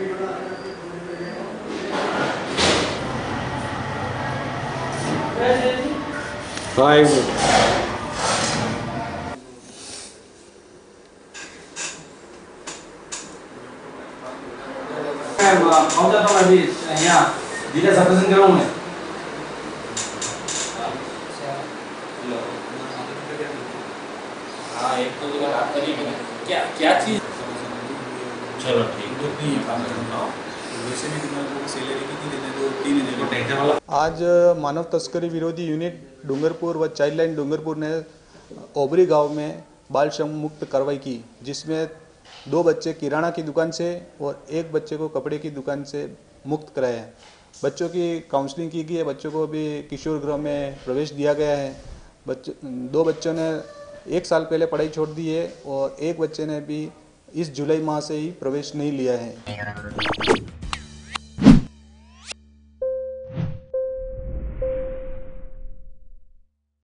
जिला सत्संग ग्राउंड में हाँ एक तो बात करी क्या क्या चीज चलो ठीक है। आज मानव तस्करी विरोधी यूनिट डूंगरपुर व चाइल्ड लाइन डूंगरपुर ने ओबरी गांव में बाल श्रम मुक्त कार्रवाई की, जिसमें 2 बच्चे किराना की दुकान से और 1 बच्चे को कपड़े की दुकान से मुक्त कराए हैं। बच्चों की काउंसलिंग की गई है, बच्चों को भी किशोर गृह में प्रवेश दिया गया है। 2 बच्चों ने 1 साल पहले पढ़ाई छोड़ दी है और 1 बच्चे ने भी इस जुलाई माह से ही प्रवेश नहीं लिया है।